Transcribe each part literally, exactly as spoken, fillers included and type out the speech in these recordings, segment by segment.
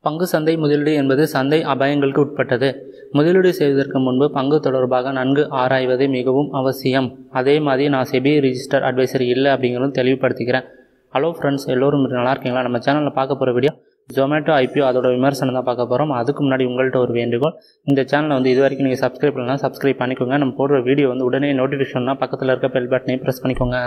பங்கு சந்தை முதலீடு என்பது சந்தை அபாயங்களுக்கு உட்பட்டது. முதலீடு செய்வதற்கு முன்பு பங்கு தொடர்பாக நன்கு ஆராய்வது மிகவும் அவசியம். அதே மாதிரி நான் செபி ரிஜிஸ்டர் அட்வைசரி இல்லை அப்படிங்கிறதும் தெளிவுபடுத்திக்கிறேன். ஹலோ ஃப்ரெண்ட்ஸ், எல்லோரும் நல்லா இருக்கீங்களா? நம்ம சேனலில் பார்க்க போகிற வீடியோ ஜொமேட்டோ ஐபிஓ அதோட விமர்சனம் தான் பார்க்க போகிறோம். அதுக்கு முன்னாடி உங்கள்கிட்ட ஒரு வேண்டுகோள், இந்த சேனலை வந்து இது வரைக்கும் நீங்கள் சப்ஸ்கிரைப் பண்ணலாம், சப்ஸ்கிரைப் பண்ணிக்கோங்க. நம்ம போடுற வீடியோ வந்து உடனே நோட்டிஃபிகேஷன்னா பக்கத்தில் இருக்க பெல் பட்டனையும் ப்ரெஸ் பண்ணிக்கோங்க.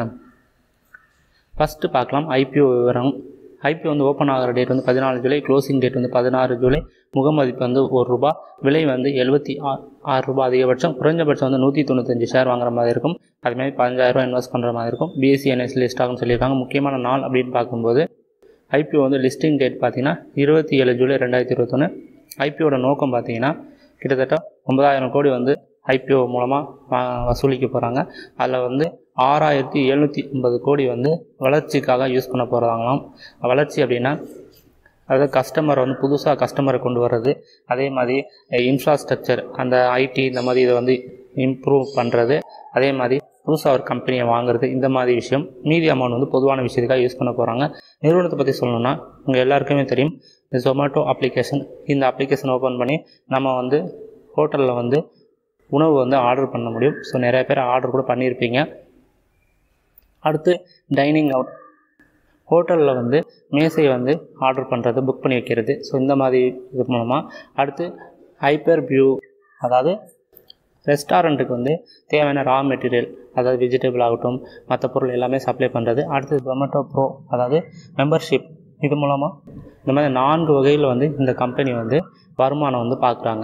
ஃபஸ்ட்டு பார்க்கலாம் ஐபிஓ விவரம். ஐபிஓ வந்து ஓப்பன் ஆகிற டேட் வந்து பதினாலு ஜூலை, க்ளோசிங் டேட் வந்து பதினாறு ஜூலை. முகமதிப்பு வந்து ஒரு ரூபா, விலை வந்து எழுபத்தி ஆறு ரூபா அதிகபட்சம். குறைஞ்சபட்சம் வந்து நூற்றி தொண்ணூத்தஞ்சு ஷேர் வாங்குற மாதிரி இருக்கும். அதுமாதிரி பதினஞ்சாயிரரூவா இன்வெஸ்ட் பண்ணுற மாதிரி இருக்கும். பிஎஸ்சி என்எஸ்சி லிஸ்ட் ஆகும்னு சொல்லியிருக்காங்க. முக்கியமான நாள் அப்படின்னு பார்க்கும்போது ஐபிஓ வந்து லிஸ்டிங் டேட் பார்த்தீங்கன்னா இருபத்தி ஏழு ஜூலை ரெண்டாயிரத்தி இருபத்தொன்று. ஐபிஓட நோக்கம் பார்த்தீங்கன்னா கிட்டத்தட்ட ஒன்பதாயிரம் கோடி வந்து ஐபிஓ மூலமாக வசூலிக்க போகிறாங்க. அதில் வந்து ஆறாயிரத்தி எழுநூற்றி ஐம்பது கோடி வந்து வளர்ச்சிக்காக யூஸ் பண்ண போகிறாங்களாம். வளர்ச்சி அப்படின்னா அதாவது கஸ்டமரை வந்து புதுசாக கஸ்டமரை கொண்டு வர்றது, அதே மாதிரி இன்ஃப்ராஸ்ட்ரக்சர் அந்த ஐடி இந்த மாதிரி இதை வந்து இம்ப்ரூவ் பண்ணுறது, அதே மாதிரி புதுசாக ஒரு கம்பெனியை வாங்குறது, இந்த மாதிரி விஷயம். மீதி அமௌண்ட் வந்து பொதுவான விஷயத்துக்காக யூஸ் பண்ண போகிறாங்க. நிறுவனத்தை பற்றி சொல்லணும்னா உங்கள் எல்லாருக்குமே தெரியும், இந்த ஜொமேட்டோ அப்ளிகேஷன். இந்த அப்ளிகேஷன் ஓப்பன் பண்ணி நம்ம வந்து ஹோட்டலில் வந்து உணவு வந்து ஆர்டர் பண்ண முடியும். ஸோ நிறைய பேர் ஆர்டர் கூட பண்ணியிருப்பீங்க. அடுத்து டைனிங் அவுட், ஹோட்டலில் வந்து மேசையை வந்து ஆர்டர் பண்ணுறது, புக் பண்ணி வைக்கிறது. ஸோ இந்த மாதிரி இது மூலமாக. அடுத்து ஹைப்பர் வியூ, அதாவது ரெஸ்டாரண்ட்டுக்கு வந்து தேவையான ரா மெட்டீரியல், அதாவது வெஜிடபிள் ஆகட்டும் மற்ற பொருள் எல்லாமே சப்ளை பண்ணுறது. அடுத்து ஜொமேட்டோ ப்ரோ, அதாவது மெம்பர்ஷிப். இது மூலமாக இந்த மாதிரி நான்கு வகையில் வந்து இந்த கம்பெனி வந்து வருமானம் வந்து பார்க்குறாங்க.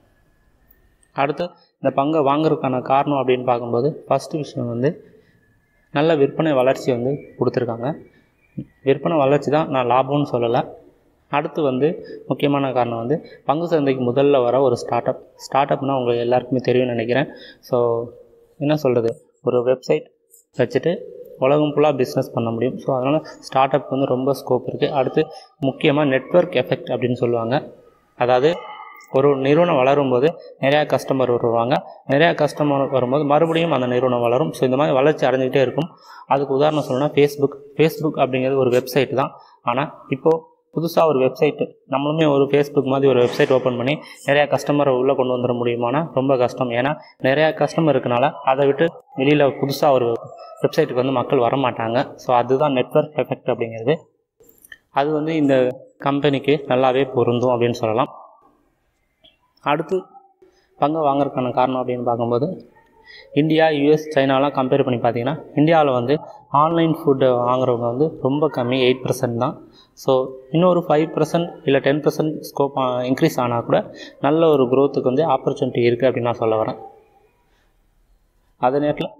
அடுத்து இந்த பங்கை வாங்குறதுக்கான காரணம் அப்படின்னு பார்க்கும்போது ஃபஸ்ட்டு விஷயம் வந்து நல்ல விற்பனை வளர்ச்சி வந்து கொடுத்துருக்காங்க. விற்பனை வளர்ச்சி தான், நான் லாபம்னு சொல்லலை. அடுத்து வந்து முக்கியமான காரணம் வந்து பங்கு சந்தைக்கு முதல்ல வர ஒரு ஸ்டார்ட் அப். ஸ்டார்ட் அப்னால் உங்களுக்கு எல்லாருக்குமே தெரியும்னு நினைக்கிறேன். ஸோ என்ன சொல்கிறது, ஒரு வெப்சைட் வச்சுட்டு உலகம் ஃபுல்லாக பிஸ்னஸ் பண்ண முடியும். ஸோ அதனால் ஸ்டார்ட் அப் வந்து ரொம்ப ஸ்கோப் இருக்குது. அடுத்து முக்கியமாக நெட்வொர்க் எஃபெக்ட் அப்படின்னு சொல்லுவாங்க. அதாவது ஒரு நிறுவனம் வளரும்போது நிறையா கஸ்டமர் வருவாங்க. நிறையா கஸ்டமர் வரும்போது மறுபடியும் அந்த நிறுவனம் வளரும். ஸோ இந்த மாதிரி வளர்ச்சி அடைஞ்சிக்கிட்டே இருக்கும். அதுக்கு உதாரணம் சொல்லணும்னா ஃபேஸ்புக். ஃபேஸ்புக் அப்படிங்கிறது ஒரு வெப்சைட் தான். ஆனால் இப்போது புதுசாக ஒரு வெப்சைட்டு, நம்மளுமே ஒரு ஃபேஸ்புக் மாதிரி ஒரு வெப்சைட் ஓப்பன் பண்ணி நிறையா கஸ்டமரை உள்ளே கொண்டு வந்துட முடியுமானா ரொம்ப கஷ்டம். ஏன்னா நிறையா கஸ்டமர் இருக்கனால அதை விட்டு வெளியில் புதுசாக ஒரு வெப்சைட்டுக்கு வந்து மக்கள் வரமாட்டாங்க. ஸோ அதுதான் நெட்வொர்க் எஃபெக்ட் அப்படிங்கிறது. அது வந்து இந்த கம்பெனிக்கு நல்லாவே பொருந்தும் அப்படின்னு சொல்லலாம். அடுத்து பங்கு வாங்குறதுக்கான காரணம் அப்படின்னு பார்க்கும்போது இந்தியா, யூஎஸ், சைனாலாம் கம்பேர் பண்ணி பார்த்தீங்கன்னா இந்தியாவில் வந்து ஆன்லைன் ஃபுட்டு வாங்குறவங்க வந்து ரொம்ப கம்மி, எயிட் பர்சன்ட் தான். ஸோ இன்னொரு ஃபைவ் பர்சன்ட் இல்லை டென் பர்சன்ட் ஸ்கோப் இன்க்ரீஸ் ஆனால் கூட நல்ல ஒரு க்ரோத்துக்கு வந்து ஆப்பர்ச்சுனிட்டி இருக்குது அப்படின்னு நான் சொல்ல வரேன். அதே நேரத்தில்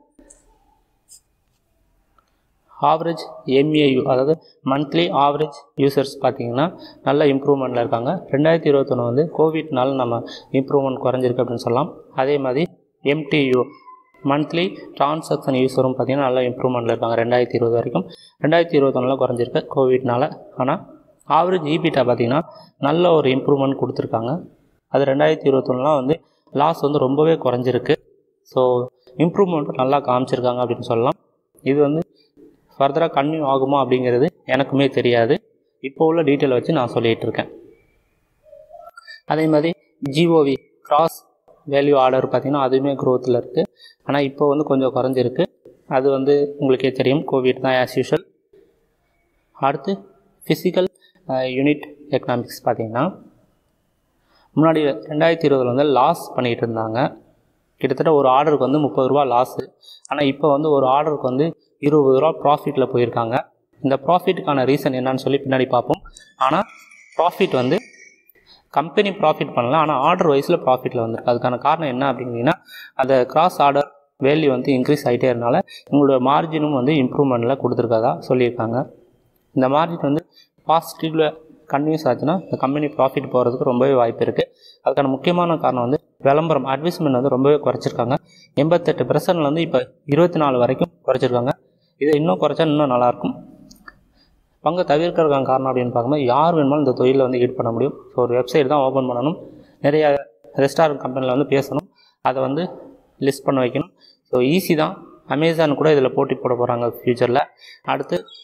ஆவரேஜ் எம்ஏயு, அதாவது மந்த்லி ஆவரேஜ் யூசர்ஸ் பார்த்திங்கன்னா நல்ல இம்ப்ரூவ்மெண்ட்டில் இருக்காங்க. ரெண்டாயிரத்தி இருபத்தொன்று வந்து கோவிட்னால நம்ம இம்ப்ரூவ்மெண்ட் குறைஞ்சிருக்கு அப்படின்னு சொல்லலாம். அதே மாதிரி எம்டியூ, மந்த்லி டிரான்சாக்ஷன் யூஸரும் பார்த்திங்கன்னா நல்ல இம்ப்ரூவ்மெண்ட்டில் இருக்காங்க. ரெண்டாயிரத்தி இருபது வரைக்கும் ரெண்டாயிரத்தி இருபத்தொன்னில் குறைஞ்சிருக்கு கோவிட்னால். ஆனால் ஆவரேஜ் ஈபிட்டா பார்த்திங்கன்னா நல்ல ஒரு இம்ப்ரூவ்மெண்ட் கொடுத்துருக்காங்க. அது ரெண்டாயிரத்தி இருபத்தொன்னுலாம் வந்து லாஸ் வந்து ரொம்பவே குறைஞ்சிருக்கு. ஸோ இம்ப்ரூவ்மெண்ட்டும் நல்லா காமிச்சிருக்காங்க அப்படின்னு சொல்லலாம். இது வந்து ஃபர்தராக கன்டினியூ ஆகுமா அப்படிங்கிறது எனக்குமே தெரியாது. இப்போ உள்ள டீட்டெயில் வச்சு நான் சொல்லிகிட்டு இருக்கேன். அதே மாதிரி ஜிஓவி கிராஸ் வேல்யூ ஆர்டர் பார்த்திங்கன்னா அதுவுமே க்ரோத்தில் இருக்குது. ஆனால் இப்போ வந்து கொஞ்சம் குறைஞ்சிருக்கு. அது வந்து உங்களுக்கே தெரியும், கோவிட் தான் ஆஸ் யூஷுவல். அடுத்து ஃபிசிக்கல் யூனிட் எக்கனாமிக்ஸ் பார்த்திங்கன்னா முன்னாடி ரெண்டாயிரத்தி இருபதில் வந்து லாஸ் பண்ணிகிட்டு இருந்தாங்க. கிட்டத்தட்ட ஒரு ஆர்டருக்கு வந்து முப்பது ரூபா லாஸு. ஆனால் இப்போ வந்து ஒரு ஆர்டருக்கு வந்து இருபது ரூபா ப்ராஃபிட்டில் போயிருக்காங்க. இந்த ப்ராஃபிட்டுக்கான ரீசன் என்னன்னு சொல்லி பின்னாடி பார்ப்போம். ஆனால் ப்ராஃபிட் வந்து கம்பெனி ப்ராஃபிட் பண்ணல, ஆனால் ஆர்டர் வைஸில் ப்ராஃபிட்டில் வந்திருக்கு. அதுக்கான காரணம் என்ன அப்படின்னா அந்த கிராஸ் ஆர்டர் வேல்யூ வந்து இன்க்ரீஸ் ஆகிட்டே இருந்தனால உங்களோட மார்ஜினும் வந்து இம்ப்ரூவ்மெண்ட்டில் கொடுத்துருக்கதா சொல்லியிருக்காங்க. இந்த மார்ஜின் வந்து பாசிட்டிவில் கன்வியூஸ் ஆச்சுன்னா இந்த கம்பெனி ப்ராஃபிட் போகிறதுக்கு ரொம்பவே வாய்ப்பு இருக்குது. அதுக்கான முக்கியமான காரணம் வந்து விளம்பரம், அட்வர்டைஸ்மெண்ட் வந்து ரொம்பவே குறைச்சிருக்காங்க. எண்பத்தெட்டு பர்சன்ட்லேருந்து இப்போ இருபத்தி நாலு வரைக்கும் குறைச்சிருக்காங்க. இதை இன்னும் குறைச்சா இன்னும் நல்லாயிருக்கும். பங்கை தவிர்க்கிறதுக்கான காரணம் அப்படின்னு பார்க்கும்போது யார் வேணுமாலும் இந்த தொழிலில் வந்து ஈடுபட முடியும். ஸோ ஒரு வெப்சைட் தான் ஓப்பன் பண்ணணும், நிறைய ரெஸ்டாரண்ட் கம்பெனியில் வந்து பேசணும், அதை வந்து லிஸ்ட் பண்ண வைக்கணும். ஸோ ஈஸி தான். அமேசான் கூட இதில் போட்டி போட போகிறாங்க ஃப்யூச்சரில். அடுத்து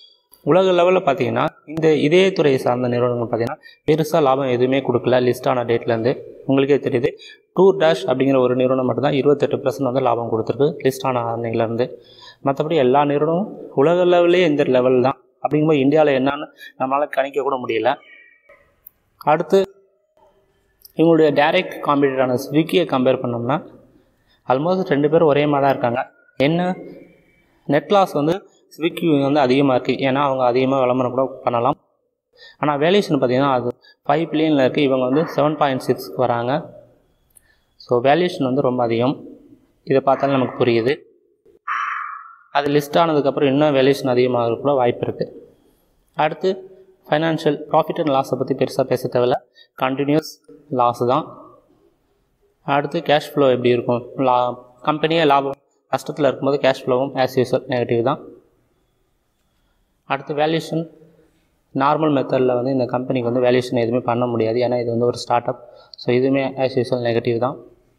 உலக லெவலில் பார்த்தீங்கன்னா இந்த இதே துறையை சார்ந்த நிறுவனங்கள் பார்த்தீங்கன்னா பெருசாக லாபம் எதுவுமே கொடுக்கல லிஸ்ட் ஆன டேட்லேருந்து. உங்களுக்கே தெரியுது, டூர் டேஷ் அப்படிங்கிற ஒரு நிறுவனம் மட்டும்தான் இருபத்தெட்டு பர்சன்ட் வந்து லாபம் கொடுத்துருக்கு லிஸ்ட் ஆன அன்னையிலேருந்து. மற்றபடி எல்லா நிறுவனமும் உலக லெவலே இந்த லெவல் தான். அப்படிங்கும்போது இந்தியாவில் என்னன்னு நம்மளால் கணிக்க கூட முடியல. அடுத்து இவங்களுடைய டைரக்ட் காம்படிட்டரான ஸ்விக்கியை கம்பேர் பண்ணோம்னா ஆல்மோஸ்ட் ரெண்டு பேரும் ஒரே மாதிரி தான் இருக்காங்க. என்ன நெட் லாஸ் வந்து ஸ்விக்கி வந்து அதிகமாக இருக்குது, ஏன்னா அவங்க அதிகமாக விளம்பரம் கூட பண்ணலாம். ஆனால் வேல்யூஷன் பார்த்திங்கன்னா அது ஃபைவ் பில்லியனில் இருக்குது, இவங்க வந்து செவன் பாயிண்ட் சிக்ஸ்க்கு வராங்க. ஸோ வேல்யூஷன் வந்து ரொம்ப அதிகம். இதை பார்த்தாலும் நமக்கு புரியுது. அது லிஸ்ட் ஆனதுக்கப்புறம் இன்னும் வேல்யூஷன் அதிகமாக கூட வாய்ப்பு இருக்குது. அடுத்து ஃபைனான்ஷியல் ப்ராஃபிட் அண்ட் லாஸை பற்றி பெருசாக பேச தேவையில்ல, கண்டினியூஸ் லாஸ் தான். அடுத்து கேஷ் ஃப்ளோ எப்படி இருக்கும், லா கம்பெனியே லாபம் கஷ்டத்தில் இருக்கும்போது கேஷ் ஃப்ளோவும் ஆஸ் யூஸ்வல் நெகட்டிவ் தான். அடுத்து வேல்யூஷன் நார்மல் மெத்தடில் வந்து இந்த கம்பெனிக்கு வந்து வேல்யூஷன் எதுவுமே பண்ண முடியாது, ஏன்னா இது வந்து ஒரு ஸ்டார்ட் அப். ஸோ இதுவுமே ஆஸ் யூஸ்வல் நெகட்டிவ் தான்.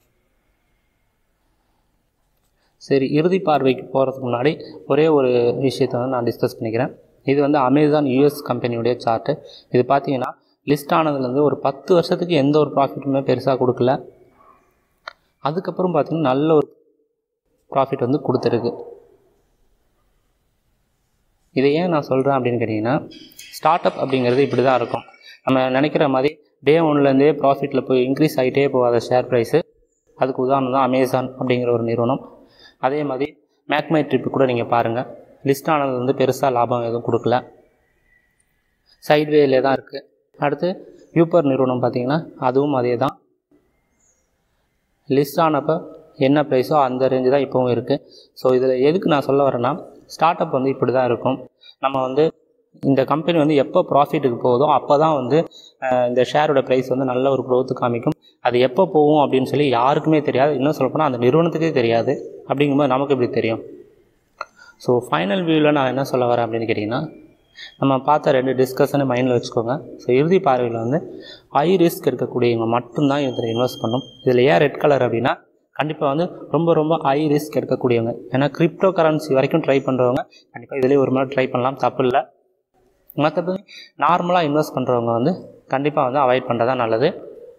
சரி, இறுதி பார்வைக்கு போகிறதுக்கு முன்னாடி ஒரே ஒரு விஷயத்தை வந்து நான் டிஸ்கஸ் பண்ணிக்கிறேன். இது வந்து அமேசான் யூஎஸ் கம்பெனியுடைய சார்ட்டு. இது பார்த்தீங்கன்னா லிஸ்ட் ஆனதுலேருந்து ஒரு பத்து வருஷத்துக்கு எந்த ஒரு ப்ராஃபிட்டுமே பெருசாக கொடுக்கல. அதுக்கப்புறம் பார்த்திங்கன்னா நல்ல ஒரு ப்ராஃபிட் வந்து கொடுத்துருக்கு. இதை ஏன் நான் சொல்கிறேன் அப்படின்னு கேட்டிங்கன்னா, ஸ்டார்ட் அப் அப்படிங்கிறது இப்படி தான் இருக்கும். நம்ம நினைக்கிற மாதிரி டே ஒன்லேருந்தே ப்ராஃபிட்டில் போய் இன்க்ரீஸ் ஆகிட்டே போகாத ஷேர் ப்ரைஸு. அதுக்கு உதாரணம் தான் அமேசான் அப்படிங்கிற ஒரு நிறுவனம். அதே மாதிரி மேக்மை ட்ரிப்பு கூட நீங்கள் பாருங்கள், லிஸ்ட் ஆனது வந்து பெருசாக லாபம் எதுவும் கொடுக்கல, சைட்வேலே தான் இருக்குது. அடுத்து யூப்பர் நிறுவனம் பார்த்திங்கன்னா அதுவும் அதே தான். லிஸ்ட் ஆனப்போ என்ன ப்ரைஸோ அந்த ரேஞ்சு தான் இப்போவும் இருக்குது. ஸோ இதில் எதுக்கு நான் சொல்ல வரேன்னா, ஸ்டார்ட் அப் வந்து இப்படி தான் இருக்கும். நம்ம வந்து இந்த கம்பெனி வந்து எப்போ ப்ராஃபிட்டுக்கு போகுதோ அப்போ தான் வந்து இந்த ஷேரோட ப்ரைஸ் வந்து நல்ல ஒரு க்ரோத்து காமிக்கும். அது எப்போ போகும் அப்படின்னு சொல்லி யாருக்குமே தெரியாது. இன்னும் சொல்லப்போனால் அந்த நிறுவனத்துக்கே தெரியாது. அப்படிங்கும்போது நமக்கு எப்படி தெரியும்? ஸோ ஃபைனல் வியூவில் நான் என்ன சொல்ல வரேன் அப்படின்னு கேட்டிங்கன்னா, நம்ம பார்த்த ரெண்டு டிஸ்கஷனை மைண்டில் வச்சுக்கோங்க. ஸோ இறுதி பார்வையில் வந்து ஹை ரிஸ்க் எடுக்கக்கூடியவங்க மட்டும்தான் இதில் இன்வெஸ்ட் பண்ணும். இதில் ஏன் ரெட் கலர் அப்படின்னா, கண்டிப்பாக வந்து ரொம்ப ரொம்ப ஹை ரிஸ்க் எடுக்கக்கூடியவங்க. ஏன்னா கிரிப்டோ கரன்சி வரைக்கும் ட்ரை பண்ணுறவங்க கண்டிப்பாக இதிலே ஒரு மாதிரி ட்ரை பண்ணலாம், தப்பு இல்லை. மற்றபடி நார்மலாக இன்வெஸ்ட் பண்ணுறவங்க வந்து கண்டிப்பாக வந்து அவாய்ட் பண்ணுறது தான் நல்லது.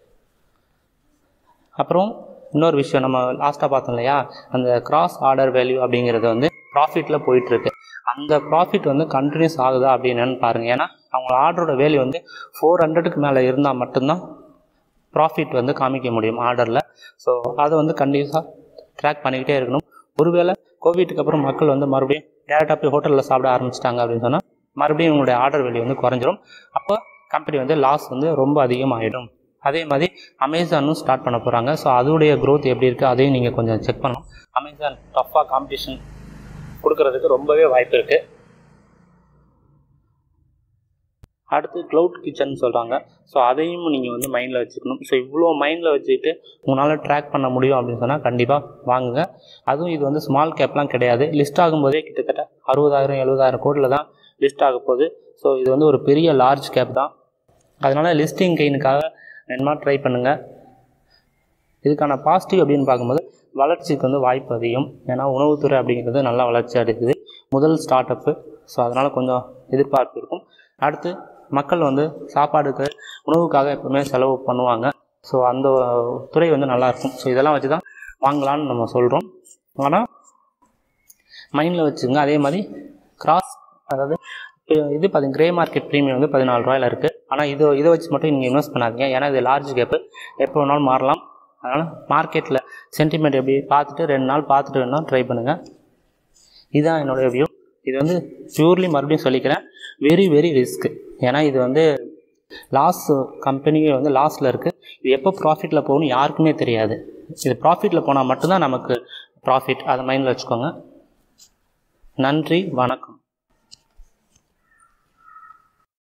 அப்புறம் இன்னொரு விஷயம், நம்ம லாஸ்ட்டாக பார்த்தோம் இல்லையா, அந்த கிராஸ் ஆர்டர் வேல்யூ அப்படிங்கிறது வந்து ப்ராஃபிட்டில் போயிட்டுருக்கு. அந்த ப்ராஃபிட் வந்து கண்டினியூஸ் ஆகுதா அப்படின்னு பாருங்கள். ஏன்னா அவங்க ஆர்டரோட வேல்யூ வந்து ஃபோர் ஹண்ட்ரடுக்கு மேலே இருந்தால் மட்டும்தான் ப்ராஃபிட் வந்து காமிக்க முடியும் ஆர்டரில். ஸோ அதை வந்து கண்டினியூஸாக ட்ராக் பண்ணிக்கிட்டே இருக்கணும். ஒருவேளை கோவிட்டுக்கு அப்புறம் மக்கள் வந்து மறுபடியும் டேரெக்டாக போய் ஹோட்டலில் சாப்பிட ஆரம்பிச்சிட்டாங்க அப்படின்னு சொன்னால் மறுபடியும் உங்களுடைய ஆர்டர் வேல்யூ வந்து குறைஞ்சிரும். அப்போ கம்பெனி வந்து லாஸ் வந்து ரொம்ப அதிகமாகிடும். அதே மாதிரி அமேசானும் ஸ்டார்ட் பண்ண போகிறாங்க. ஸோ அதோடைய க்ரோத் எப்படி இருக்குது அதையும் நீங்கள் கொஞ்சம் செக் பண்ணணும். அமேசான் டஃப்பாக காம்படிஷன் கொடுக்கறதுக்கு ரொம்பவே வாய்ப்பு இருக்குது. அடுத்து க்ளவுட் கிச்சன் சொல்கிறாங்க. ஸோ அதையும் நீங்கள் வந்து மைண்டில் வச்சுக்கணும். ஸோ இவ்வளோ மைண்டில் வச்சுக்கிட்டு உங்களால் ட்ராக் பண்ண முடியும் அப்படின்னு சொன்னால் கண்டிப்பாக வாங்குங்க. அதுவும் இது வந்து ஸ்மால் கேப்லாம் கிடையாது. லிஸ்ட் ஆகும்போதே கிட்டத்தட்ட அறுபதாயிரம் எழுபதாயிரம் கோடியில் தான் லிஸ்ட் ஆக போகுது. ஸோ இது வந்து ஒரு பெரிய லார்ஜ் கேப் தான். அதனால் லிஸ்டிங் கெயினுக்காக என்னமா ட்ரை பண்ணுங்கள். இதுக்கான பாசிட்டிவ் அப்படின்னு பார்க்கும்போது வளர்ச்சிக்கு வந்து வாய்ப்பு அதிகம். ஏன்னா உணவுத்துறை அப்படிங்கிறது நல்லா வளர்ச்சி அடைக்குது, முதல் ஸ்டார்ட் அப்பு. ஸோ அதனால் கொஞ்சம் எதிர்பார்ப்பு இருக்கும். அடுத்து மக்கள் வந்து சாப்பாடுக்கு உணவுக்காக எப்பவுமே செலவு பண்ணுவாங்க. ஸோ அந்த துறை வந்து நல்லாயிருக்கும். ஸோ இதெல்லாம் வச்சு தான் வாங்கலான்னு நம்ம சொல்கிறோம். ஆனால் மைண்டில் வச்சுங்க. அதே மாதிரி கிராஸ் அதாவது இது பார்த்திங்க கிரே மார்க்கெட் ப்ரீமியம் வந்து பதினாலு ரூபாயில் இருக்குது. ஆனால் இது இதை வச்சு மட்டும் நீங்கள் இன்வெஸ்ட் பண்ணாதீங்க. ஏன்னா இது லார்ஜ் கேப்பு, எப்போ வேணாலும் மாறலாம். அதனால் மார்க்கெட்டில் சென்டிமெண்ட் எப்படி பார்த்துட்டு ரெண்டு நாள் பார்த்துட்டு வேணால் ட்ரை பண்ணுங்கள். இதுதான் என்னோடய வியூ. இது வந்து பியூர்லி மறுபடியும் சொல்லிக்கிறேன், வெரி வெரி ரிஸ்க்கு. ஏன்னா இது வந்து லாஸ் கம்பெனி வந்து லாஸில் இருக்குது. இது எப்போ ப்ராஃபிட்டில் போகணும்னு யாருக்குமே தெரியாது. இது ப்ராஃபிட்டில் போனால் மட்டும்தான் நமக்கு ப்ராஃபிட். அதை மைண்டில் வச்சுக்கோங்க. நன்றி, வணக்கம்.